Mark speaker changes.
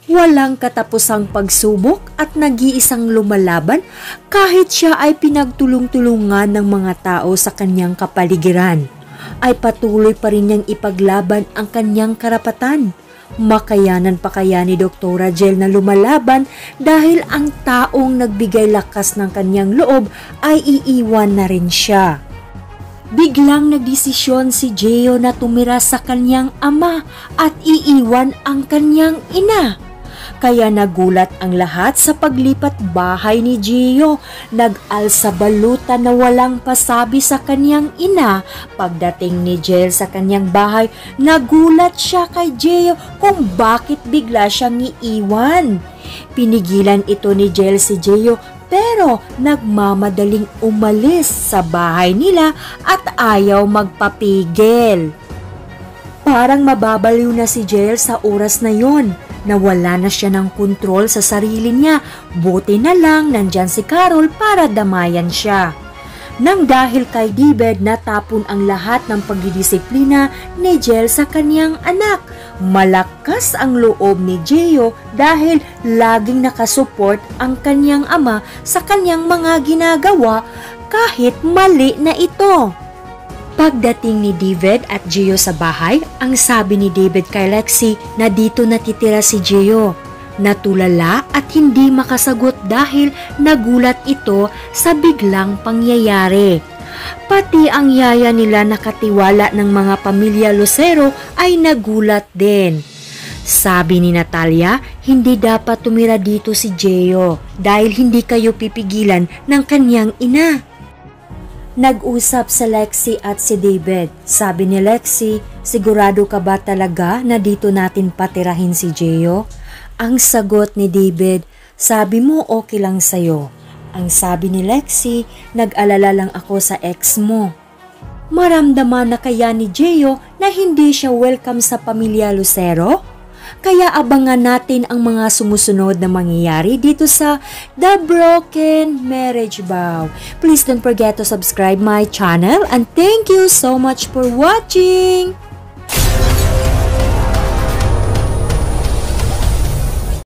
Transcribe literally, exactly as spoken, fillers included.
Speaker 1: walang katapusang pagsubok at nag-iisang lumalaban kahit siya ay pinagtulong-tulungan ng mga tao sa kanyang kapaligiran, ay patuloy pa rin niyang ipaglaban ang kanyang karapatan. Makayanan pa kaya ni Doktora Jel na lumalaban dahil ang taong nagbigay lakas ng kanyang loob ay iiwan na rin siya. Biglang nagdesisyon si Gio na tumira sa kanyang ama at iiwan ang kanyang ina. Kaya nagulat ang lahat sa paglipat bahay ni Gio. Nag-alsa balutan na walang pasabi sa kanyang ina. Pagdating ni Jel sa kanyang bahay, nagulat siya kay Gio kung bakit bigla siyang iiwan. Pinigilan ito ni Jel si Gio pero nagmamadaling umalis sa bahay nila at ayaw magpapigil. Parang mababaliw na si Jel sa oras na yon. Nawala na siya ng kontrol sa sarili niya. Buti na lang nandyan si Carol para damayan siya. Nang dahil kay David natapon ang lahat ng pagdidisiplina ni Jel sa kanyang anak. Malakas ang loob ni Gio dahil laging nakasupport ang kanyang ama sa kanyang mga ginagawa kahit mali na ito. Pagdating ni David at Gio sa bahay, ang sabi ni David kay Lexi na dito natitira si Gio. Natulala at hindi makasagot dahil nagulat ito sa biglang pangyayari. Pati ang yaya nila nakatiwala ng mga pamilya Lucero ay nagulat din. Sabi ni Natalia, hindi dapat tumira dito si Gio dahil hindi kayo pipigilan ng kanyang ina. Nag-usap sa Lexi at si David. Sabi ni Lexi, sigurado ka ba talaga na dito natin patirahin si Gio? Ang sagot ni David, sabi mo okay lang sa'yo. Ang sabi ni Lexi, nag-alala lang ako sa ex mo. Maramdaman na kaya ni Gio na hindi siya welcome sa pamilya Lucero? Kaya abangan natin ang mga sumusunod na mangyayari dito sa The Broken Marriage Vow. Please don't forget to subscribe my channel and thank you so much for watching!